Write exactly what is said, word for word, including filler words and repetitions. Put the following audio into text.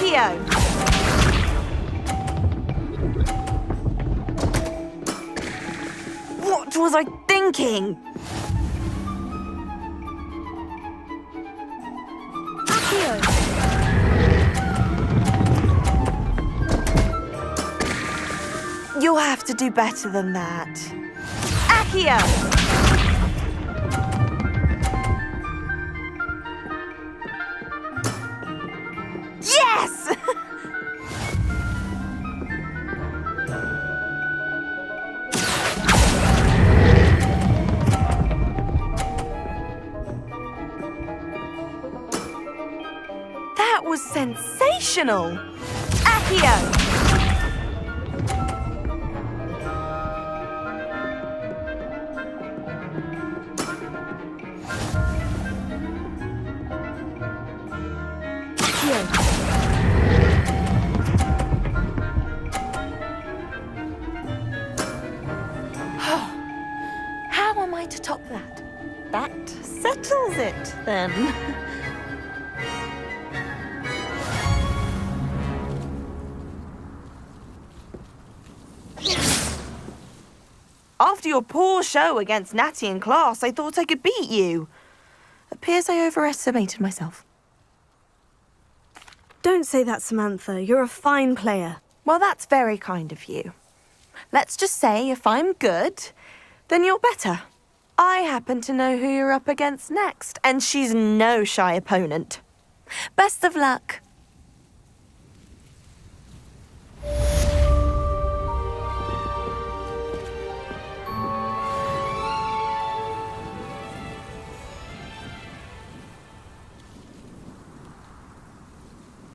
Accio! What was I thinking? Accio! You'll have to do better than that. Accio! Yes! That was sensational! Accio! How am I to top that? That settles it, then. After your poor show against Natty in class, I thought I could beat you. Appears I overestimated myself. Don't say that, Samantha. You're a fine player. Well, that's very kind of you. Let's just say if I'm good, then you're better. I happen to know who you're up against next, and she's no shy opponent. Best of luck.